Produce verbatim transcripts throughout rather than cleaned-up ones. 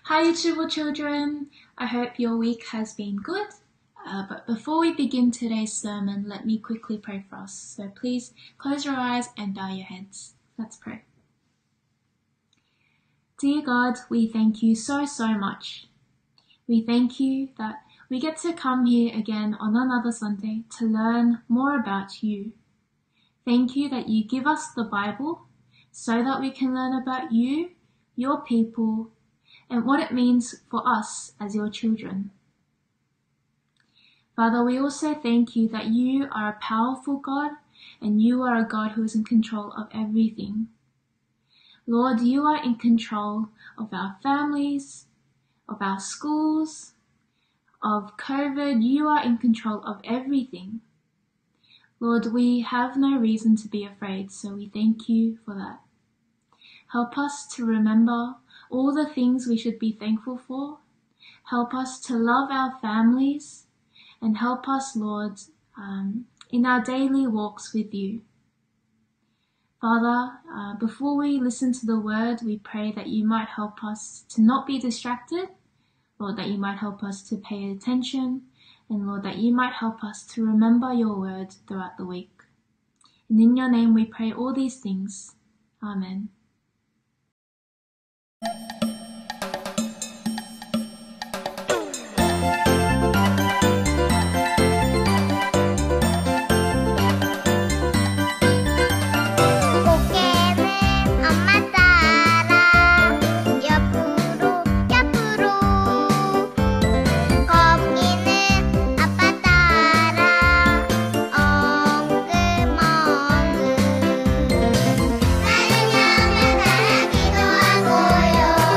Hi YouTube children, I hope your week has been good. Uh, but before we begin today's sermon, let me quickly pray for us. So please close your eyes and bow your heads. Let's pray. Dear God, we thank you so, so much. We thank you that we get to come here again on another Sunday to learn more about you. Thank you that you give us the Bible so that we can learn about you, your people, and what it means for us as your children. Father, we also thank you that you are a powerful God and you are a God who is in control of everything. Lord, you are in control of our families, of our schools, of COVID. You are in control of everything. Lord, we have no reason to be afraid, so we thank you for that. Help us to remember all the things we should be thankful for. Help us to love our families and help us, Lord, um, in our daily walks with you. Father, uh, before we listen to the word, we pray that you might help us to not be distracted. Lord, that you might help us to pay attention. And Lord, that you might help us to remember your word throughout the week. And in your name we pray all these things. Amen. 나는 양을 바라기도 하고요.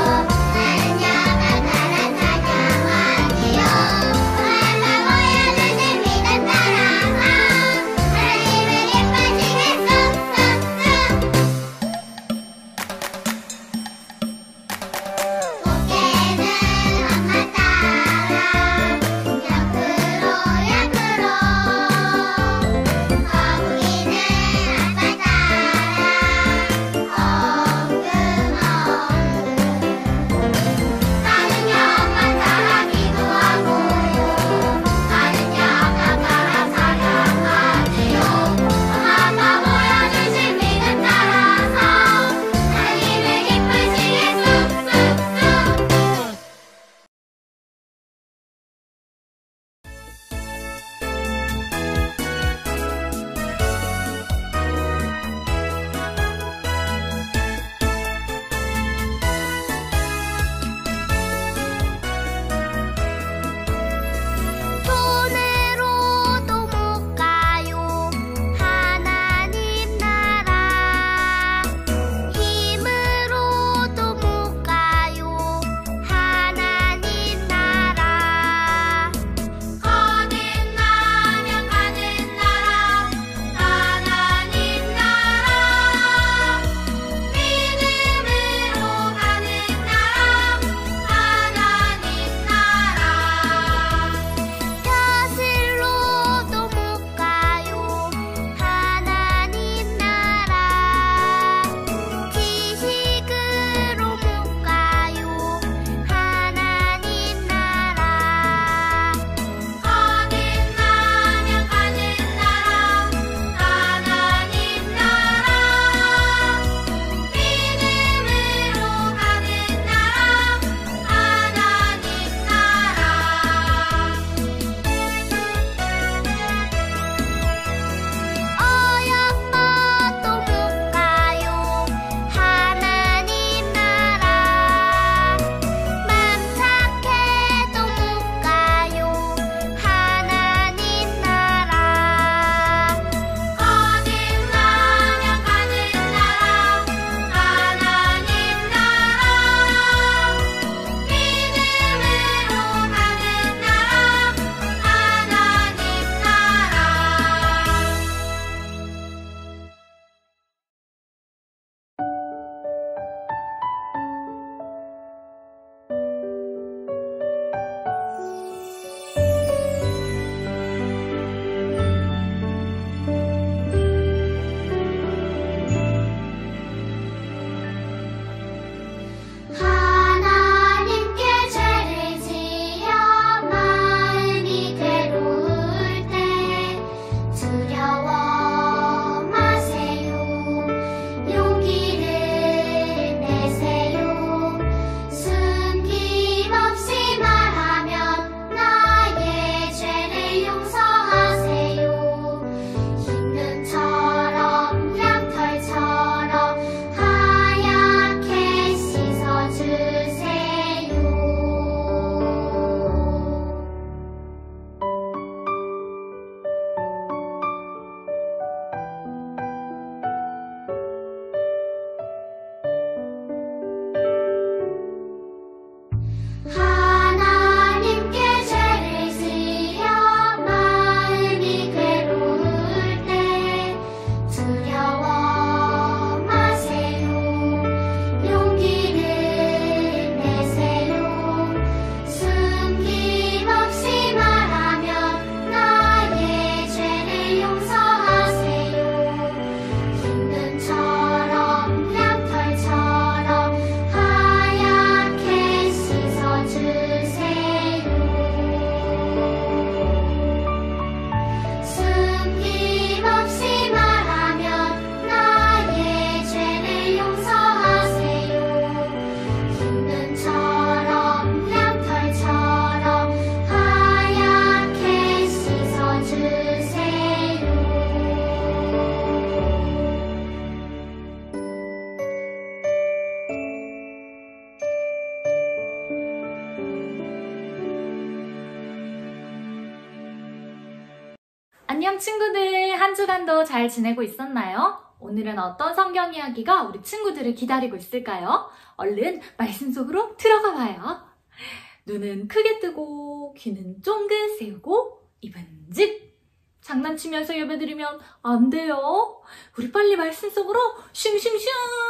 안녕 친구들, 한 주간도 잘 지내고 있었나요? 오늘은 어떤 성경 이야기가 우리 친구들을 기다리고 있을까요? 얼른 말씀 속으로 들어가 봐요. 눈은 크게 뜨고 귀는 쫑긋 세우고 입은 집. 장난치면서 예배드리면 안 돼요. 우리 빨리 말씀 속으로 슝슝슝.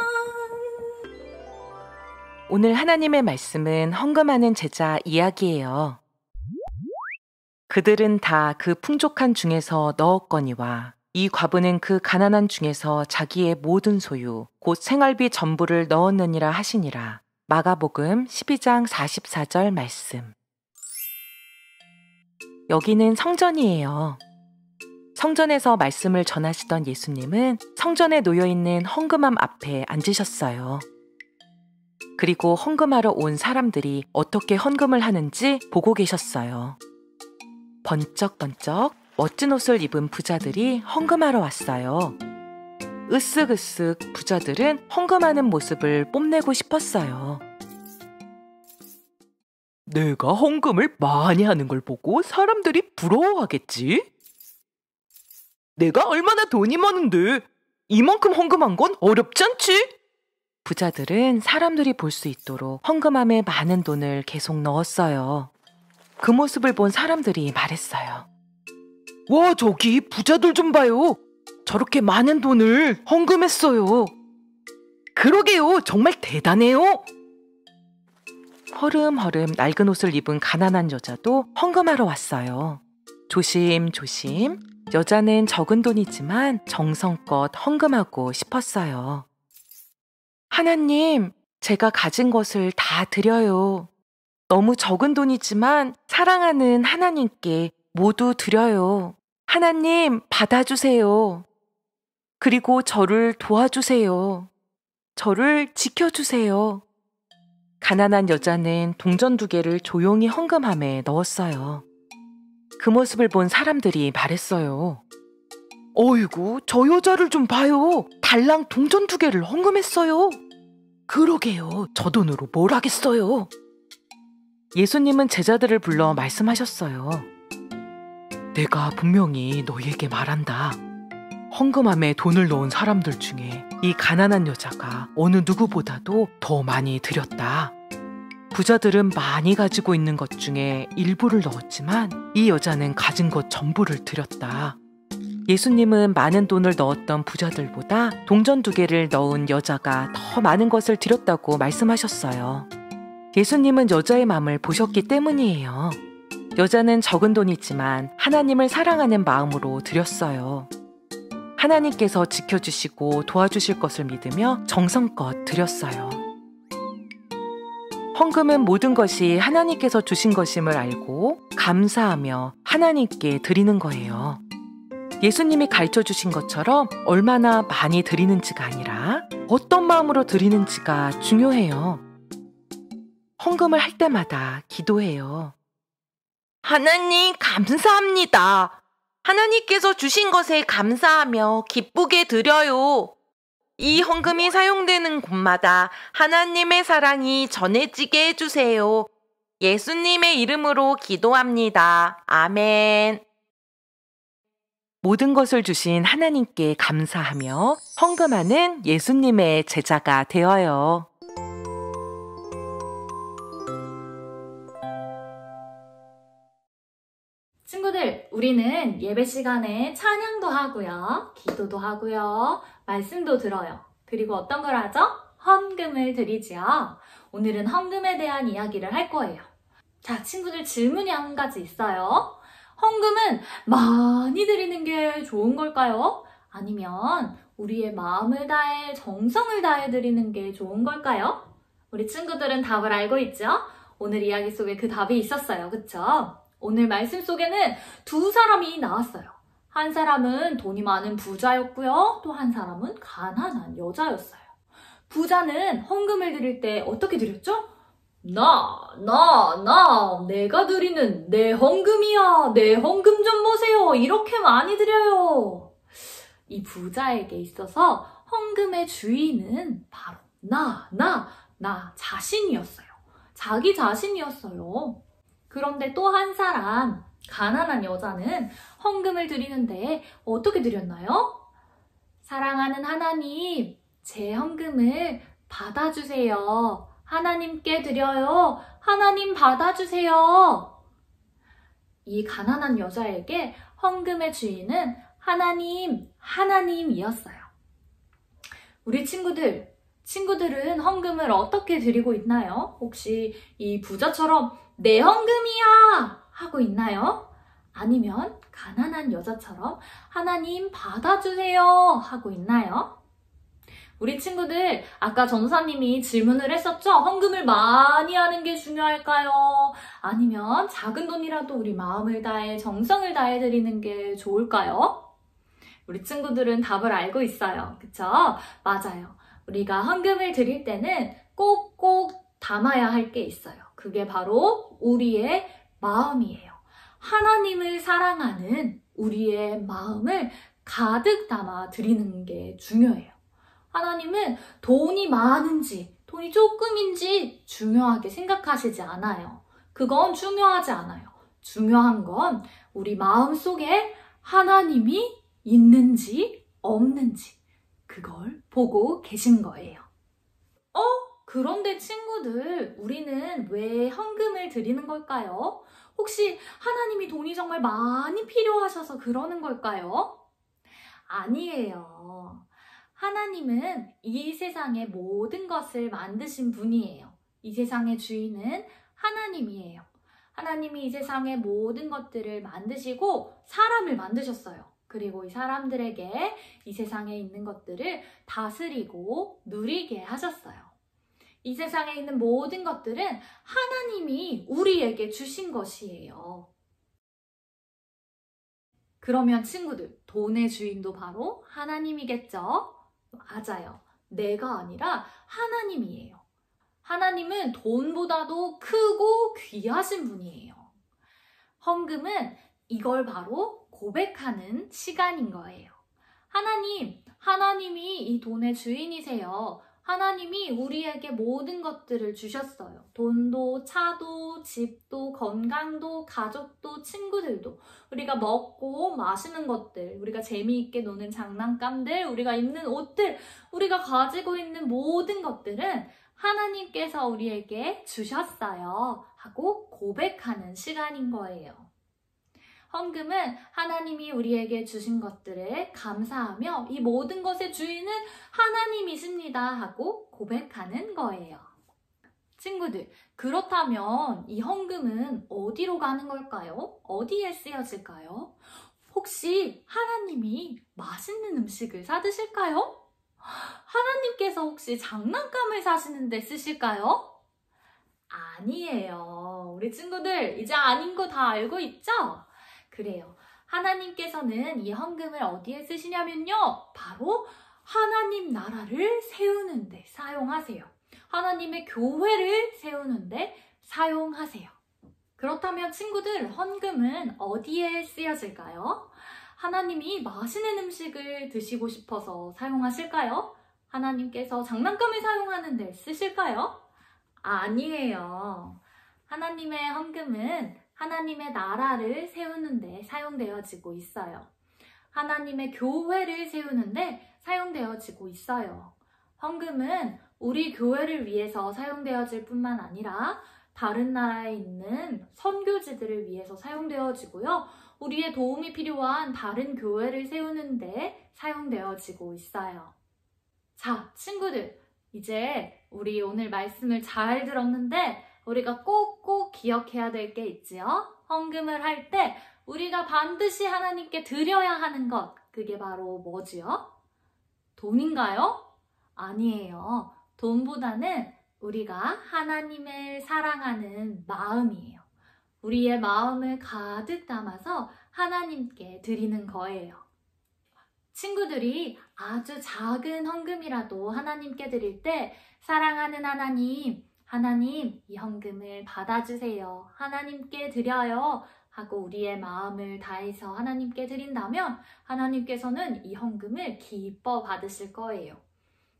오늘 하나님의 말씀은 헌금하는 제자 이야기예요. 그들은 다 그 풍족한 중에서 넣었거니와 이 과부는 그 가난한 중에서 자기의 모든 소유 곧 생활비 전부를 넣었느니라 하시니라. 마가복음 십이 장 사십사 절 말씀. 여기는 성전이에요. 성전에서 말씀을 전하시던 예수님은 성전에 놓여있는 헌금함 앞에 앉으셨어요. 그리고 헌금하러 온 사람들이 어떻게 헌금을 하는지 보고 계셨어요. 번쩍번쩍 멋진 옷을 입은 부자들이 헌금하러 왔어요. 으쓱으쓱 부자들은 헌금하는 모습을 뽐내고 싶었어요. 내가 헌금을 많이 하는 걸 보고 사람들이 부러워하겠지? 내가 얼마나 돈이 많은데 이만큼 헌금한 건 어렵지 않지? 부자들은 사람들이 볼 수 있도록 헌금함에 많은 돈을 계속 넣었어요. 그 모습을 본 사람들이 말했어요. 와, 저기 부자들 좀 봐요. 저렇게 많은 돈을 헌금했어요. 그러게요, 정말 대단해요. 허름허름 낡은 옷을 입은 가난한 여자도 헌금하러 왔어요. 조심조심 여자는 적은 돈이지만 정성껏 헌금하고 싶었어요. 하나님, 제가 가진 것을 다 드려요. 너무 적은 돈이지만 사랑하는 하나님께 모두 드려요. 하나님, 받아주세요. 그리고 저를 도와주세요. 저를 지켜주세요. 가난한 여자는 동전 두 개를 조용히 헌금함에 넣었어요. 그 모습을 본 사람들이 말했어요. 어이구, 저 여자를 좀 봐요. 달랑 동전 두 개를 헌금했어요. 그러게요, 저 돈으로 뭘 하겠어요. 예수님은 제자들을 불러 말씀하셨어요. 내가 분명히 너희에게 말한다. 헌금함에 돈을 넣은 사람들 중에 이 가난한 여자가 어느 누구보다도 더 많이 드렸다. 부자들은 많이 가지고 있는 것 중에 일부를 넣었지만 이 여자는 가진 것 전부를 드렸다. 예수님은 많은 돈을 넣었던 부자들보다 동전 두 개를 넣은 여자가 더 많은 것을 드렸다고 말씀하셨어요. 예수님은 여자의 마음을 보셨기 때문이에요. 여자는 적은 돈이지만 하나님을 사랑하는 마음으로 드렸어요. 하나님께서 지켜주시고 도와주실 것을 믿으며 정성껏 드렸어요. 헌금은 모든 것이 하나님께서 주신 것임을 알고 감사하며 하나님께 드리는 거예요. 예수님이 가르쳐 주신 것처럼 얼마나 많이 드리는지가 아니라 어떤 마음으로 드리는지가 중요해요. 헌금을 할 때마다 기도해요. 하나님, 감사합니다. 하나님께서 주신 것에 감사하며 기쁘게 드려요. 이 헌금이 사용되는 곳마다 하나님의 사랑이 전해지게 해주세요. 예수님의 이름으로 기도합니다. 아멘. 모든 것을 주신 하나님께 감사하며 헌금하는 예수님의 제자가 되어요. 친구들, 우리는 예배 시간에 찬양도 하고요, 기도도 하고요, 말씀도 들어요. 그리고 어떤 걸 하죠? 헌금을 드리지요. 오늘은 헌금에 대한 이야기를 할 거예요. 자, 친구들, 질문이 한 가지 있어요. 헌금은 많이 드리는 게 좋은 걸까요? 아니면 우리의 마음을 다해 정성을 다해 드리는 게 좋은 걸까요? 우리 친구들은 답을 알고 있죠? 오늘 이야기 속에 그 답이 있었어요. 그쵸? 오늘 말씀 속에는 두 사람이 나왔어요. 한 사람은 돈이 많은 부자였고요. 또 한 사람은 가난한 여자였어요. 부자는 헌금을 드릴 때 어떻게 드렸죠? 나, 나, 나, 내가 드리는 내 헌금이야. 내 헌금 좀 보세요. 이렇게 많이 드려요. 이 부자에게 있어서 헌금의 주인은 바로 나, 나, 나 자신이었어요. 자기 자신이었어요. 그런데 또 한 사람, 가난한 여자는 헌금을 드리는데 어떻게 드렸나요? 사랑하는 하나님, 제 헌금을 받아주세요. 하나님께 드려요. 하나님 받아주세요. 이 가난한 여자에게 헌금의 주인은 하나님, 하나님이었어요. 우리 친구들, 친구들은 헌금을 어떻게 드리고 있나요? 혹시 이 부자처럼 내 헌금이야! 하고 있나요? 아니면 가난한 여자처럼 하나님 받아주세요! 하고 있나요? 우리 친구들, 아까 전도사님이 질문을 했었죠? 헌금을 많이 하는 게 중요할까요? 아니면 작은 돈이라도 우리 마음을 다해, 정성을 다해 드리는 게 좋을까요? 우리 친구들은 답을 알고 있어요. 그쵸? 맞아요. 우리가 헌금을 드릴 때는 꼭꼭 담아야 할 게 있어요. 그게 바로 우리의 마음이에요. 하나님을 사랑하는 우리의 마음을 가득 담아 드리는 게 중요해요. 하나님은 돈이 많은지 돈이 조금인지 중요하게 생각하시지 않아요. 그건 중요하지 않아요. 중요한 건 우리 마음속에 하나님이 있는지 없는지 그걸 보고 계신 거예요. 어? 그런데 친구들, 우리는 왜 헌금을 드리는 걸까요? 혹시 하나님이 돈이 정말 많이 필요하셔서 그러는 걸까요? 아니에요. 하나님은 이 세상의 모든 것을 만드신 분이에요. 이 세상의 주인은 하나님이에요. 하나님이 이 세상의 모든 것들을 만드시고 사람을 만드셨어요. 그리고 이 사람들에게 이 세상에 있는 것들을 다스리고 누리게 하셨어요. 이 세상에 있는 모든 것들은 하나님이 우리에게 주신 것이에요. 그러면 친구들, 돈의 주인도 바로 하나님이겠죠? 맞아요. 내가 아니라 하나님이에요. 하나님은 돈보다도 크고 귀하신 분이에요. 헌금은 이걸 바로 고백하는 시간인 거예요. 하나님, 하나님이 이 돈의 주인이세요. 하나님이 우리에게 모든 것들을 주셨어요. 돈도, 차도, 집도, 건강도, 가족도, 친구들도. 우리가 먹고 마시는 것들, 우리가 재미있게 노는 장난감들, 우리가 입는 옷들, 우리가 가지고 있는 모든 것들은 하나님께서 우리에게 주셨어요. 하고 고백하는 시간인 거예요. 헌금은 하나님이 우리에게 주신 것들을 감사하며 이 모든 것의 주인은 하나님이십니다 하고 고백하는 거예요. 친구들, 그렇다면 이 헌금은 어디로 가는 걸까요? 어디에 쓰여질까요? 혹시 하나님이 맛있는 음식을 사드실까요? 하나님께서 혹시 장난감을 사시는데 쓰실까요? 아니에요. 우리 친구들, 이제 아닌 거 다 알고 있죠? 그래요. 하나님께서는 이 헌금을 어디에 쓰시냐면요. 바로 하나님 나라를 세우는 데 사용하세요. 하나님의 교회를 세우는 데 사용하세요. 그렇다면 친구들, 헌금은 어디에 쓰여질까요? 하나님이 맛있는 음식을 드시고 싶어서 사용하실까요? 하나님께서 장난감을 사용하는 데 쓰실까요? 아니에요. 하나님의 헌금은 하나님의 나라를 세우는 데 사용되어지고 있어요. 하나님의 교회를 세우는 데 사용되어지고 있어요. 헌금은 우리 교회를 위해서 사용되어질 뿐만 아니라 다른 나라에 있는 선교지들을 위해서 사용되어지고요. 우리의 도움이 필요한 다른 교회를 세우는 데 사용되어지고 있어요. 자, 친구들, 이제 우리 오늘 말씀을 잘 들었는데 우리가 꼭꼭 기억해야 될 게 있지요? 헌금을 할 때 우리가 반드시 하나님께 드려야 하는 것, 그게 바로 뭐지요? 돈인가요? 아니에요. 돈보다는 우리가 하나님을 사랑하는 마음이에요. 우리의 마음을 가득 담아서 하나님께 드리는 거예요. 친구들이 아주 작은 헌금이라도 하나님께 드릴 때 사랑하는 하나님, 하나님, 이 헌금을 받아주세요. 하나님께 드려요. 하고 우리의 마음을 다해서 하나님께 드린다면 하나님께서는 이 헌금을 기뻐 받으실 거예요.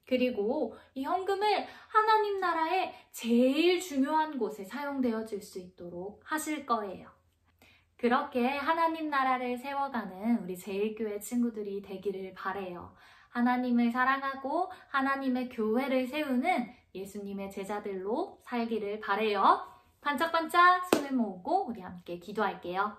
그리고 이 헌금을 하나님 나라의 제일 중요한 곳에 사용되어질 수 있도록 하실 거예요. 그렇게 하나님 나라를 세워가는 우리 제일교회 친구들이 되기를 바래요. 하나님을 사랑하고 하나님의 교회를 세우는 예수님의 제자들로 살기를 바래요. 반짝반짝 손을 모으고 우리 함께 기도할게요.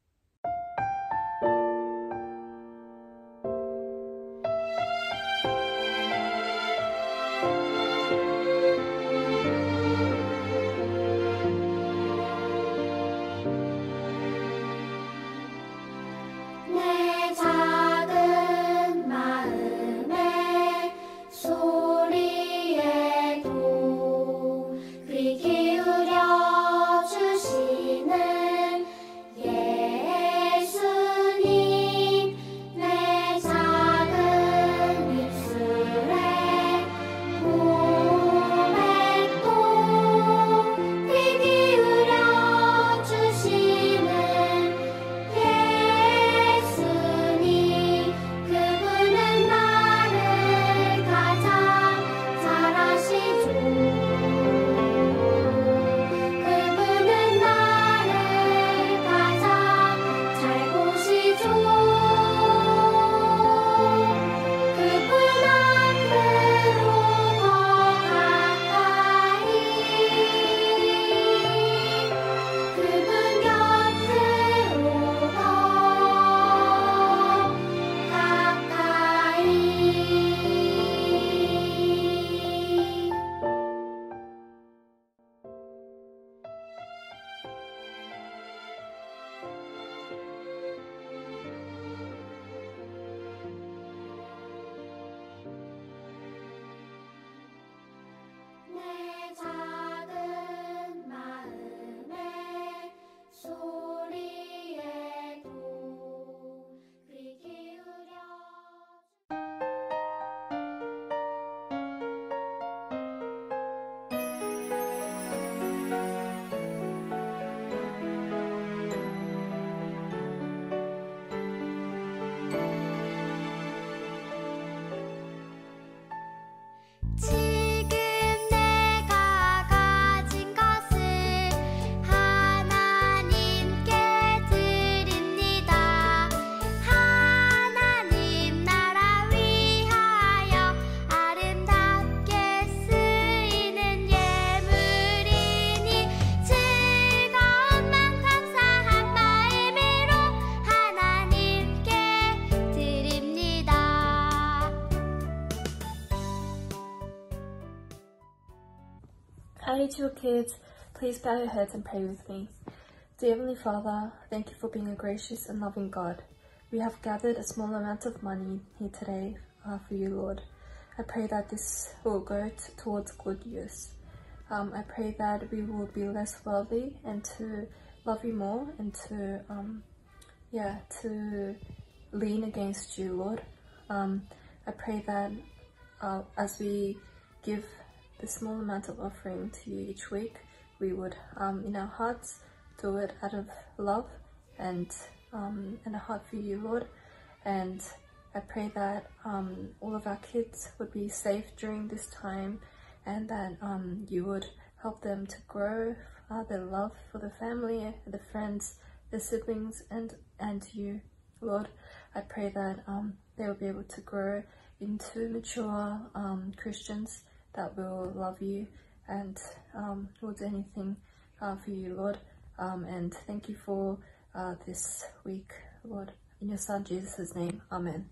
Hi, little kids, please bow your heads and pray with me. Dear Heavenly Father, thank you for being a gracious and loving God. We have gathered a small amount of money here today uh, for you, Lord. I pray that this will go t towards good use. Um, I pray that we will be less wealthy and to love you more and to, um, yeah, to lean against you, Lord. Um, I pray that uh, as we give the small amount of offering to you each week, we would um, in our hearts do it out of love and um, and a heart for you, Lord. And I pray that um, all of our kids would be safe during this time, and that um, you would help them to grow uh, their love for the family, the friends, the siblings, and and you, Lord. I pray that um, they will be able to grow into mature um, Christians that will love you and um, will do anything uh, for you, Lord. Um, and thank you for uh, this week, Lord. In your Son Jesus' name, Amen.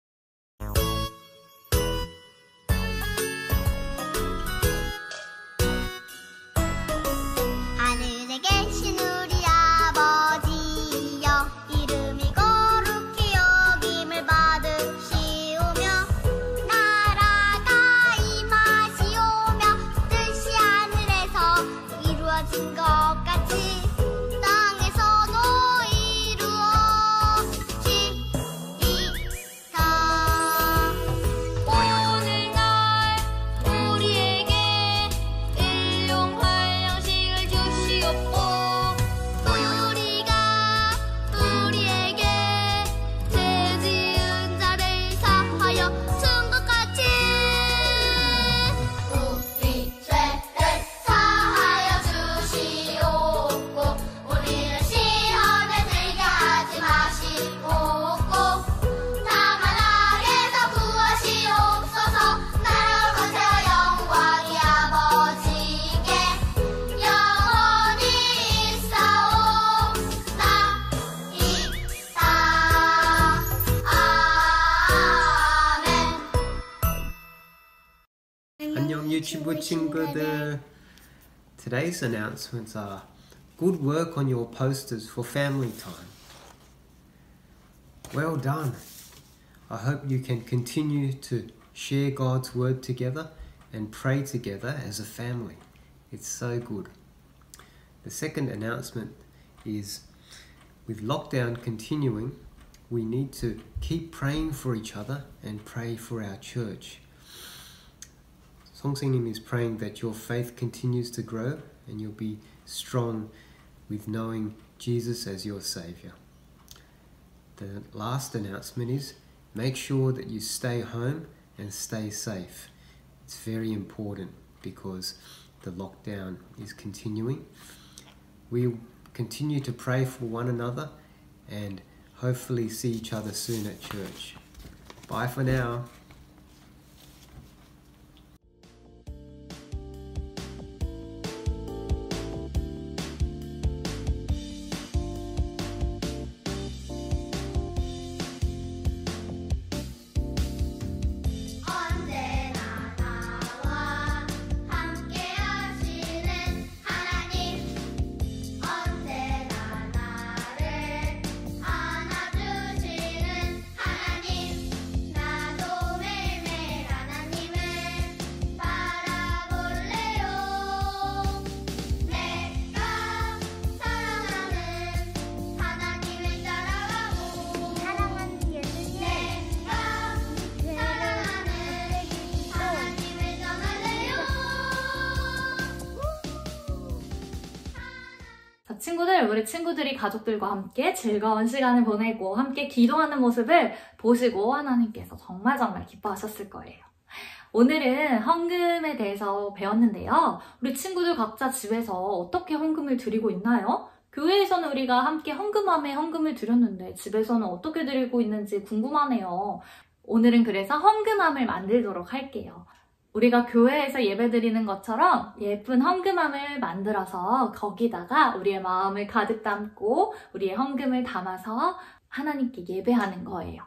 하늘에 계신 우리 아버지여, 이름이 거룩히 여김을 받으시오며 나라가 임하시오며 뜻이 하늘에서 이루어진 것 같이 땅에서도 이루어지이다. 오늘날 우리에게 일용할 양식을 주시옵고 우리가 우리에게 죄 지은 자를 사하여 준 것 같이 유치부 친구들. Today's announcements are good work on your posters for family time. Well done. I hope you can continue to share God's word together and pray together as a family. It's so good. The second announcement is, with lockdown continuing, we need to keep praying for each other and pray for our church. Songsenim is praying that your faith continues to grow and you'll be strong with knowing Jesus as your Saviour. The last announcement is, make sure that you stay home and stay safe. It's very important because the lockdown is continuing. We continue to pray for one another and hopefully see each other soon at church. Bye for now. 친구들, 우리 친구들이 가족들과 함께 즐거운 시간을 보내고 함께 기도하는 모습을 보시고 하나님께서 정말 정말 기뻐하셨을 거예요. 오늘은 헌금에 대해서 배웠는데요. 우리 친구들 각자 집에서 어떻게 헌금을 드리고 있나요? 교회에서는 우리가 함께 헌금함에 헌금을 드렸는데 집에서는 어떻게 드리고 있는지 궁금하네요. 오늘은 그래서 헌금함을 만들도록 할게요. 우리가 교회에서 예배드리는 것처럼 예쁜 헌금함을 만들어서 거기다가 우리의 마음을 가득 담고 우리의 헌금을 담아서 하나님께 예배하는 거예요.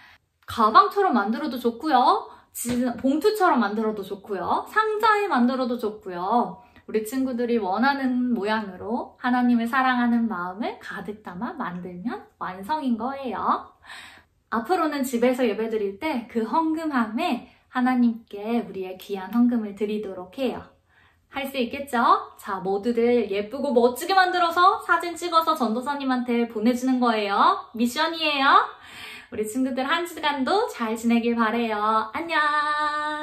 가방처럼 만들어도 좋고요. 봉투처럼 만들어도 좋고요. 상자에 만들어도 좋고요. 우리 친구들이 원하는 모양으로 하나님을 사랑하는 마음을 가득 담아 만들면 완성인 거예요. 앞으로는 집에서 예배드릴 때 그 헌금함에 하나님께 우리의 귀한 헌금을 드리도록 해요. 할 수 있겠죠? 자, 모두들 예쁘고 멋지게 만들어서 사진 찍어서 전도사님한테 보내주는 거예요. 미션이에요. 우리 친구들 한 주간도 잘 지내길 바래요. 안녕!